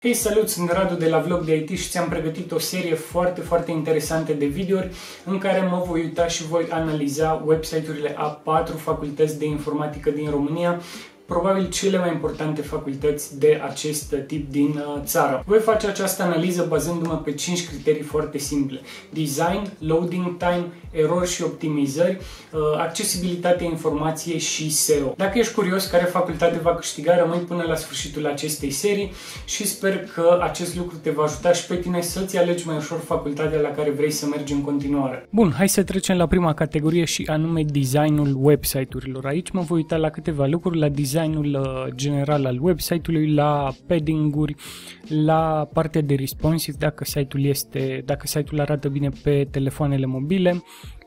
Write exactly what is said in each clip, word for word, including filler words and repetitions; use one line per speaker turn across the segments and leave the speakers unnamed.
Hei, salut! Sunt Radu de la Vlog de I T și ți-am pregătit o serie foarte, foarte interesantă de videouri în care mă voi uita și voi analiza website-urile a patru facultăți de informatică din România, probabil cele mai importante facultăți de acest tip din țară. Voi face această analiză bazându-mă pe cinci criterii foarte simple: design, loading time, erori și optimizări, accesibilitatea informației și S E O. Dacă ești curios care facultate va câștiga, rămâi până la sfârșitul acestei serii și sper că acest lucru te va ajuta și pe tine să-ți alegi mai ușor facultatea la care vrei să mergi în continuare. Bun, hai să trecem la prima categorie și anume designul website-urilor. Aici mă voi uita la câteva lucruri, la designul general al website-ului, la padding-uri, la partea de responsive, dacă site-ul este, dacă site-ul arată bine pe telefoanele mobile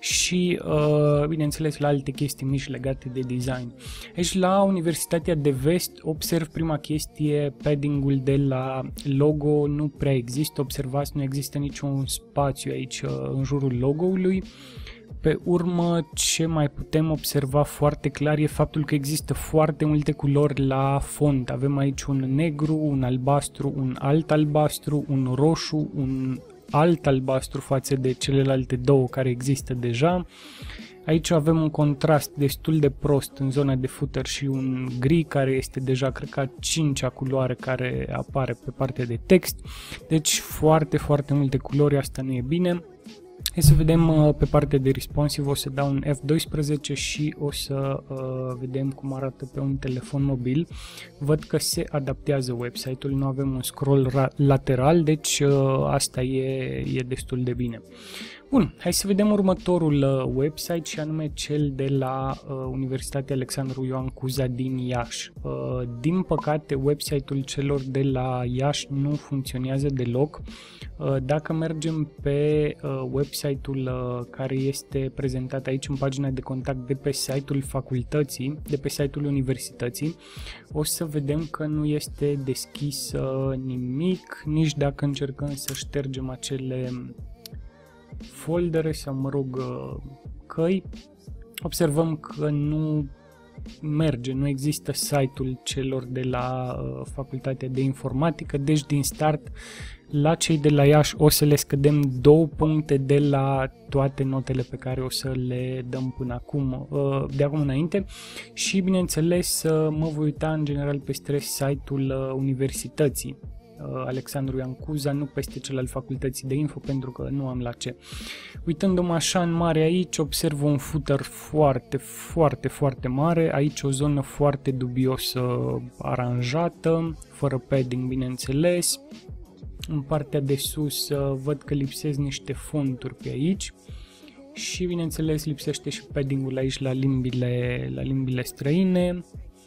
și, uh, bineînțeles, la alte chestii mici legate de design. Aici, la Universitatea de Vest, observ prima chestie, padding-ul de la logo nu prea există, observați, nu există niciun spațiu aici uh, în jurul logo-ului. Pe urmă, ce mai putem observa foarte clar e faptul că există foarte multe culori la font. Avem aici un negru, un albastru, un alt albastru, un roșu, un alt albastru față de celelalte două care există deja. Aici avem un contrast destul de prost în zona de footer și un gri care este deja, cred că, a cincea culoare care apare pe partea de text. Deci foarte, foarte multe culori, asta nu e bine. Hai să vedem pe partea de responsive, o să dau un F doisprezece și o să uh, vedem cum arată pe un telefon mobil. Văd că se adaptează website-ul, nu avem un scroll lateral, deci uh, asta e, e destul de bine. Bun, hai să vedem următorul uh, website și anume cel de la uh, Universitatea Alexandru Ioan Cuza din Iași. Uh, din păcate, website-ul celor de la Iași nu funcționează deloc. Uh, dacă mergem pe uh, website-ul uh, care este prezentat aici în pagina de contact de pe site-ul facultății, de pe site-ul universității, o să vedem că nu este deschis uh, nimic, nici dacă încercăm să ștergem acele foldere sau, mă rog, căi, observăm că nu merge, nu există site-ul celor de la uh, Facultatea de Informatică, deci din start la cei de la Iași o să le scădem două puncte de la toate notele pe care o să le dăm până acum, uh, de acum înainte și, bineînțeles, uh, mă voi uita în general peste site-ul uh, universității Alexandru Ioan Cuza, nu peste cel al facultății de info, pentru că nu am la ce. Uitându-mă așa în mare aici, observ un footer foarte, foarte, foarte mare, aici o zonă foarte dubioasă aranjată, fără padding, bineînțeles. În partea de sus văd că lipsesc niște fonturi pe aici și, bineînțeles, lipsește și padding-ul aici la limbile, la limbile străine.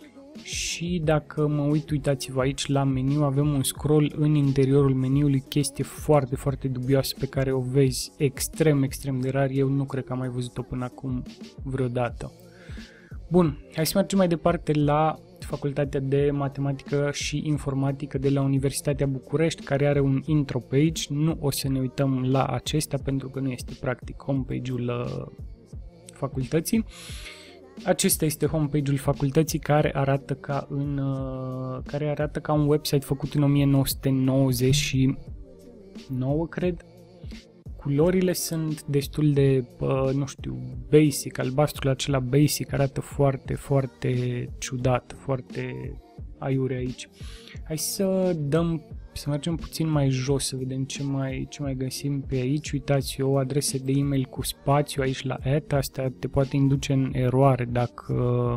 Și dacă mă uit, uitați-vă aici la meniu, avem un scroll în interiorul meniului, chestie foarte, foarte dubioasă pe care o vezi extrem, extrem de rar. Eu nu cred că am mai văzut-o până acum vreodată. Bun, hai să mergem mai departe la Facultatea de Matematică și Informatică de la Universitatea București, care are un intro page. Nu o să ne uităm la acesta pentru că nu este practic homepage-ul facultății. Acesta este homepage-ul facultății care arată ca în uh, care arată ca un website făcut în o mie nouă sute nouăzeci și nouă, cred. Culorile sunt destul de, uh, nu știu, basic, albastrul acela basic arată foarte, foarte ciudat, foarte aiure aici. Hai să dăm, să mergem puțin mai jos, să vedem ce mai, ce mai găsim pe aici. Uitați, o adresă de e-mail cu spațiu aici la at, asta te poate induce în eroare dacă,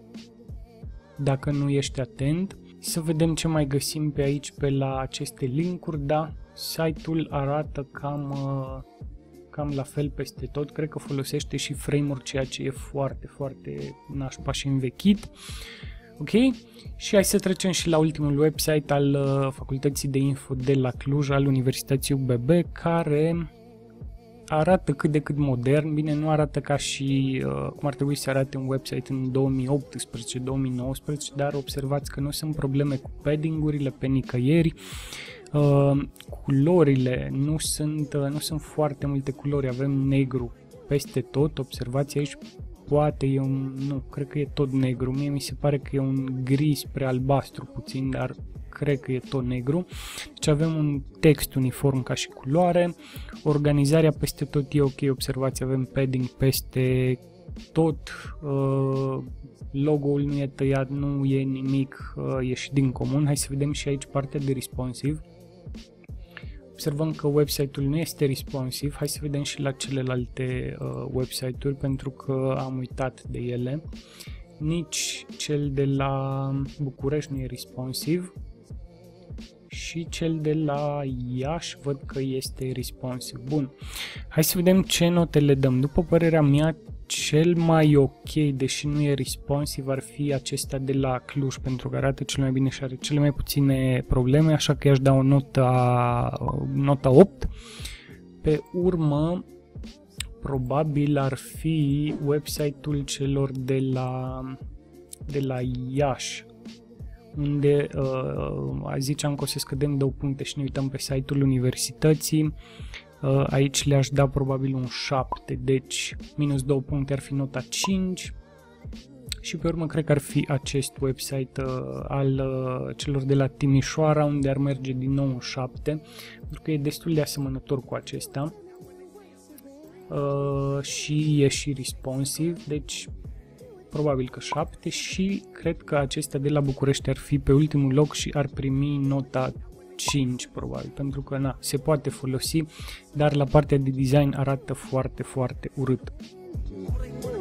dacă nu ești atent. Să vedem ce mai găsim pe aici, pe la aceste linkuri, da, site-ul arată cam, cam la fel peste tot, cred că folosește și framework, ceea ce e foarte, foarte nașpa și învechit. Ok? Și hai să trecem și la ultimul website al uh, Facultății de Info de la Cluj, al Universității U B B, care arată cât de cât modern. Bine, nu arată ca și uh, cum ar trebui să arate un website în două mii optsprezece două mii nouăsprezece, dar observați că nu sunt probleme cu padding-urile pe nicăieri. Uh, culorile nu sunt, uh, nu sunt foarte multe culori, avem negru peste tot, observați aici. Poate e un, nu, cred că e tot negru, mie mi se pare că e un gri spre albastru puțin, dar cred că e tot negru. Deci avem un text uniform ca și culoare, organizarea peste tot e ok, observați, avem padding peste tot, logo-ul nu e tăiat, nu e nimic ieșit din comun. Hai să vedem și aici partea de responsive. Observăm că website-ul nu este responsive. Hai să vedem și la celelalte uh, website-uri, pentru că am uitat de ele. Nici cel de la București nu e responsive și cel de la Iași văd că este responsive. Bun, hai să vedem ce note le dăm. După părerea mea, cel mai ok, deși nu e responsive, ar fi acesta de la Cluj, pentru că arată cel mai bine și are cele mai puține probleme, așa că i-aș da o notă, nota opt. Pe urmă, probabil ar fi website-ul celor de la, de la Iași, unde uh, ziceam că o să scădem două puncte și ne uităm pe site-ul universității. Uh, aici le-aș da probabil un șapte, deci minus două puncte ar fi nota cinci. Și pe urmă cred că ar fi acest website uh, al uh, celor de la Timișoara, unde ar merge din nou un șapte, pentru că e destul de asemănător cu acesta. Uh, și e și responsive, deci probabil că șapte, și cred că acesta de la București ar fi pe ultimul loc și ar primi nota cinci probabil, pentru că na, se poate folosi, dar la partea de design arată foarte, foarte urât.